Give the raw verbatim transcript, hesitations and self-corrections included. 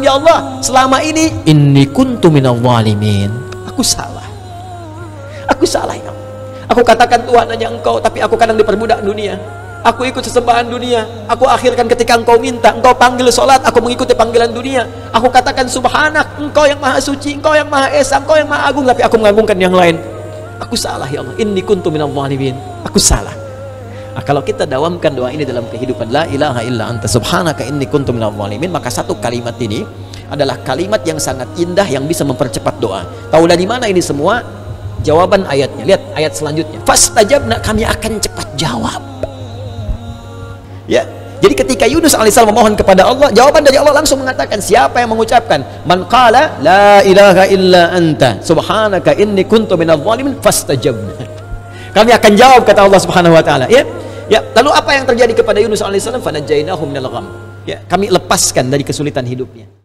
Ya Allah, selama ini inni kuntu minadh dhalimin. Aku salah. Aku salah ya Allah. Aku katakan Tuhan hanya Engkau, tapi aku kadang diperbudak dunia. Aku ikut sesembahan dunia. Aku akhirkan ketika Engkau minta, Engkau panggil sholat, aku mengikuti panggilan dunia. Aku katakan subhanak, Engkau yang maha suci, Engkau yang maha esa, Engkau yang maha agung, tapi aku mengagungkan yang lain. Aku salah ya Allah. Inni kuntu minadh dhalimin. Aku salah. Nah, kalau kita dawamkan doa ini dalam kehidupan, la ilaha illa anta subhanaka inni kuntu minadh dhalimin, maka satu kalimat ini adalah kalimat yang sangat indah yang bisa mempercepat doa. Tahu dari mana ini semua? Jawaban ayatnya. Lihat ayat selanjutnya. Fastajabna, kami akan cepat jawab. Ya. Jadi ketika Yunus alaihissalam memohon kepada Allah, jawaban dari Allah langsung mengatakan, siapa yang mengucapkan man qala la ilaha illa anta subhanaka inni kuntu minadh dhalimin fastajabna. Kami akan jawab, kata Allah Subhanahu wa taala. Ya. Ya, lalu apa yang terjadi kepada Yunus alaihissalam? Fanajainahu minal gham. Ya, kami lepaskan dari kesulitan hidupnya.